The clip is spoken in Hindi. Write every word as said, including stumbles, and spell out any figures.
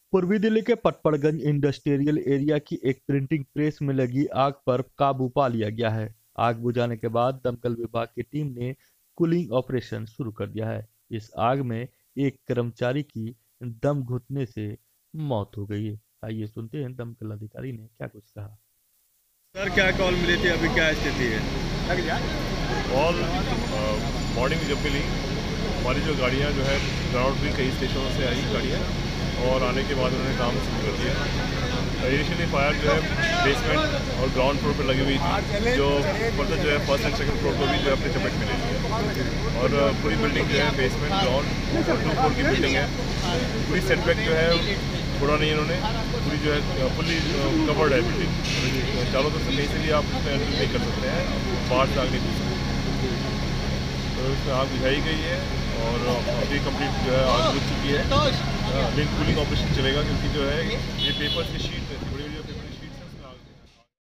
पूर्वी दिल्ली के पटपड़गंज इंडस्ट्रियल एरिया की एक प्रिंटिंग प्रेस में लगी आग पर काबू पा लिया गया है। आग बुझाने के बाद दमकल विभाग की टीम ने कूलिंग ऑपरेशन शुरू कर दिया है। इस आग में एक कर्मचारी की दम घुटने से मौत हो गई है। आइए सुनते हैं दमकल अधिकारी ने क्या कुछ कहा। सर, क्या कॉल मिली थी? अभी क्या स्थिति है? कॉल मॉर्निंग जब मिली, हमारी जो गाड़ियाँ जो है ग्राउंड भी कई स्टेशनों से आई गाड़ियाँ, और आने के बाद उन्होंने काम शुरू कर दिया। इनिशियली फायर जो है बेसमेंट और ग्राउंड फ्लोर पर लगी हुई थी, जो फर्दर जो है फर्स्ट एंड सेकंड फ्लोर को भी जो है अपने चपेट में ले लिया। और पूरी बिल्डिंग जो है बेसमेंट ग्राउंड और टू फ्लोर की बिल्डिंग है। पूरी सेटबैक जो है छोड़ा नहीं इन्होंने, पूरी जो है फुल्ली कवर्ड है बिल्डिंग। चारों तरफ से कहीं से भी आप उसमें एंट्री नहीं कर सकते हैं, बाहर से आग नहीं घुस सकते। तो इसमें आग बुझाई गई है और अभी कंप्लीट जो है आग बुझ चुकी है। लिंक कूलिंग ऑपरेशन चलेगा, क्योंकि जो है ये पेपर्स की शीट